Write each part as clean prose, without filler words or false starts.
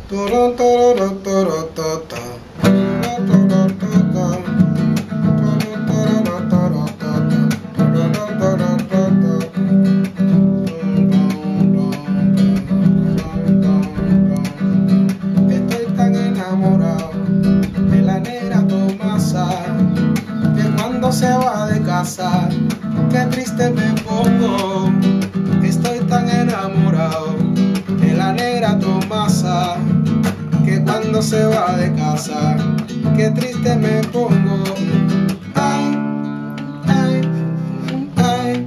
Estoy tan enamorado de la negra Tomasa que cuando se va de casa, qué triste me pongo. Estoy tan enamorado de la negra Tomasa que cuando se va de casa, qué triste me pongo. Ay, ay, ay,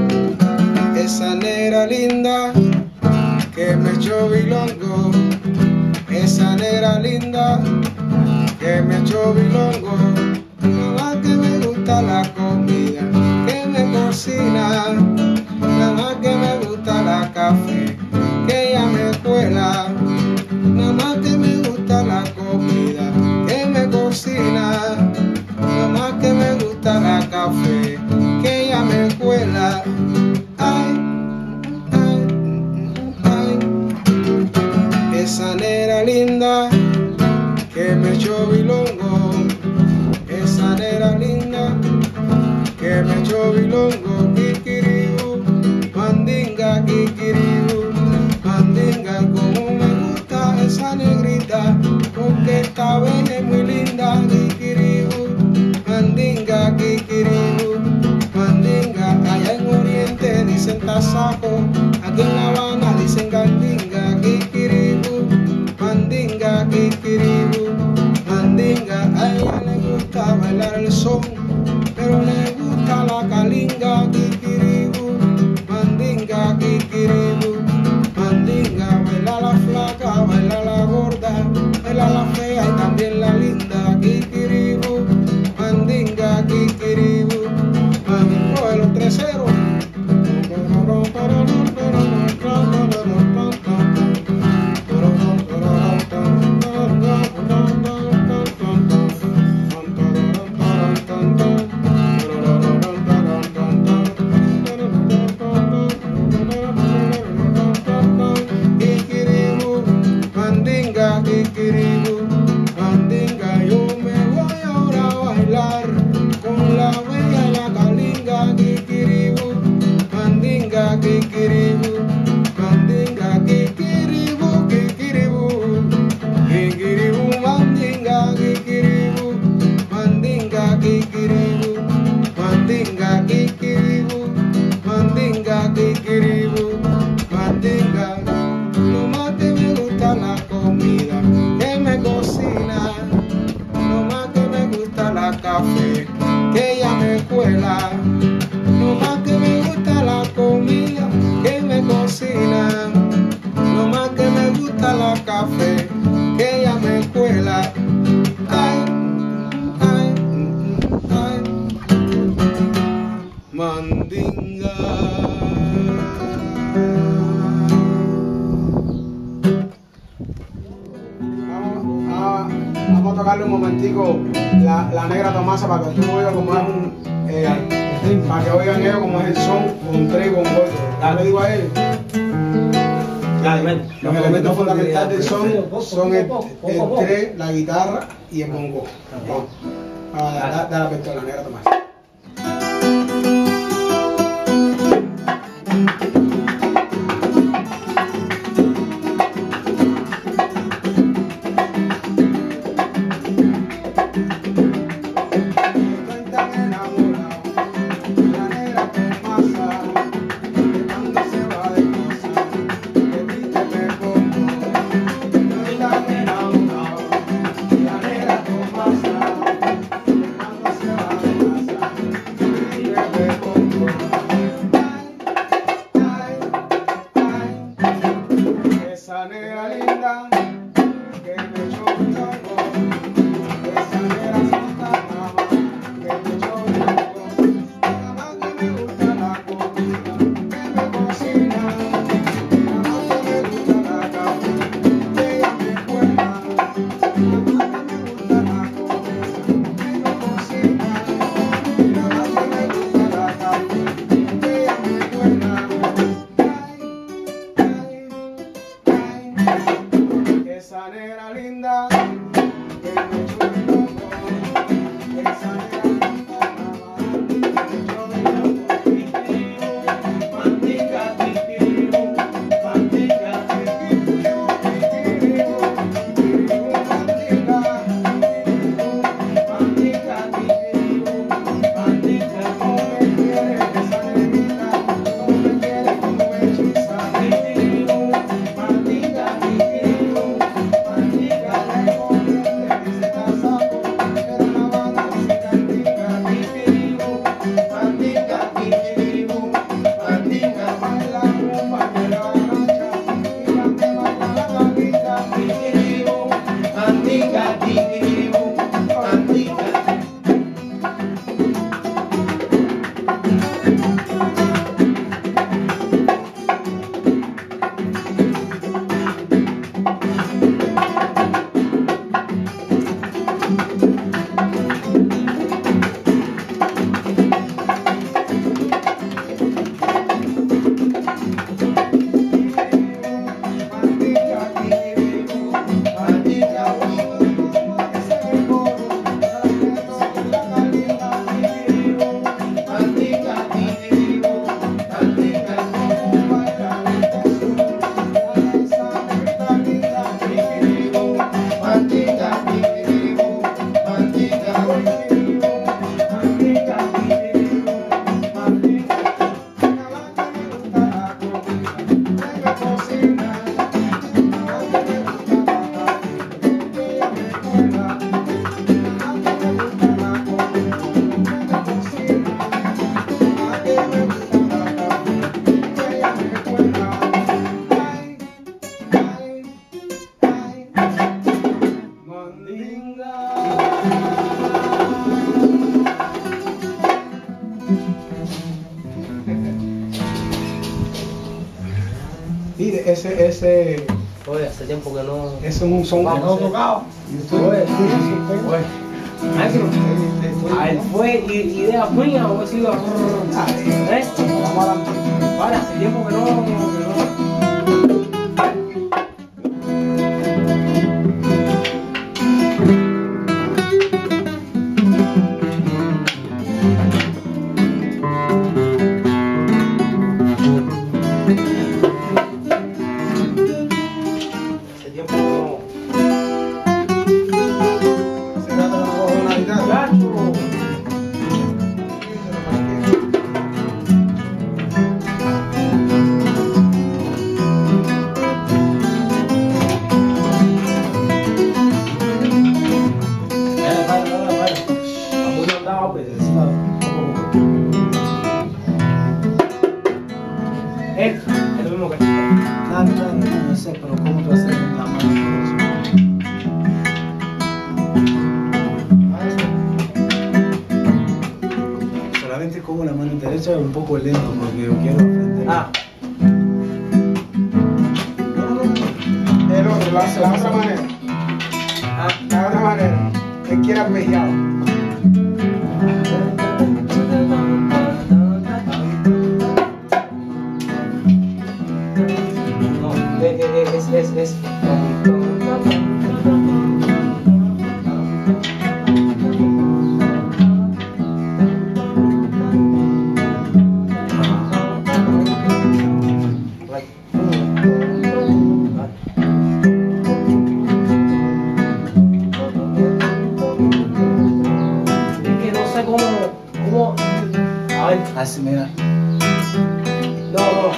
esa negra linda que me echó bilongo, esa negra linda que me echó bilongo. Nada más que me gusta la comida que me cocina, nada más que me gusta la café que ella me cuela, nada más que me gusta la comida que me cocina, nada más que me gusta la café que ella me cuela. Ay, ay, ay, esa negra linda que me echó bilongo, esa negra linda que me echó bilongo. Kikiribu, mandinga, kikiribu, mandinga. Como me gusta esa negrita, porque esta bella es muy linda. Kikiribu, mandinga, kikiribu, mandinga. Allá en Oriente dicen tasajo, aquí en La Habana dicen gandinga. Kikiribu, mandinga, kikiribu, mandinga. A ella le gusta bailar el son, pero le gusta la calinga. Kikiribu, mandinga, kikiribu, mandinga. Baila la flaca, baila la gorda, baila la fea y también la linda. Kikiribu, mandinga, kikiribu, mandinga. De los 3-0. Kikiribu, mandinga, yo me voy ahora a bailar con la bella y la calinga. Kikiribu, mandinga, kikiribu, mandinga, kikiribu, kikiribu, kikiribu, mandinga, kikiribu, mandinga, kikiribu, mandinga, kikiribu, mandinga, kikiribu, mandinga. Lo más que me gusta la comida que me cocina, lo más que me gusta la café que ella me cuela, lo más que me gusta la comida que me cocina, lo más que me gusta la café que ella me cuela. Ay, ay, ay, mandinga. Vamos a tocarle un momentico la negra Tomasa para que tú oigas cómo es para que oigan ellos cómo es el son con tres y con cuatro. Ya le digo a ellos. Los elementos fundamentales del son el tres, la guitarra y el bongo. Dale la apertura a la negra Tomasa. Tomasa, Mire, ese. Oye, hace tiempo que no. Ese es un son que no tocado. Oye, maestro, a él fue idea mía o ha sido. ¿Eh? Vamos adelante. Vale, hace tiempo que no. Es lo mismo que no sé, pero ¿cómo tú haces la mano? Solamente como la mano derecha es un poco lento porque yo quiero aprender. El otro, la otra manera. La otra manera. Él quiere arpegiado. Es. ¿Cómo? A ver. Así, mira. No.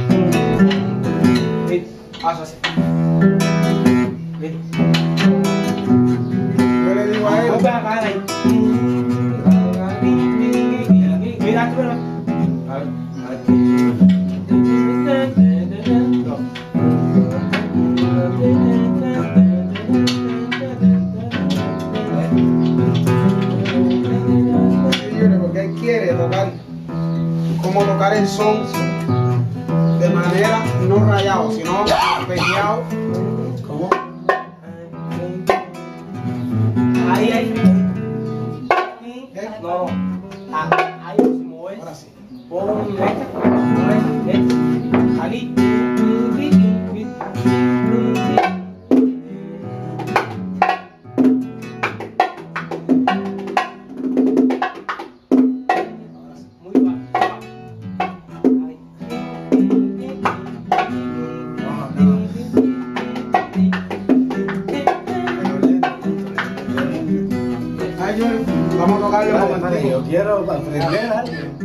Haz así. Yo le digo a él. Mira, tú, a ver. Porque él quiere tocar cómo tocar el son de manera no rayado, sino arpegiado. ¿Cómo? Ahí. No. Ahí se mueve. Ahora sí. Pon aquí. Vamos a tocarlo. Vale, yo quiero aprender algo.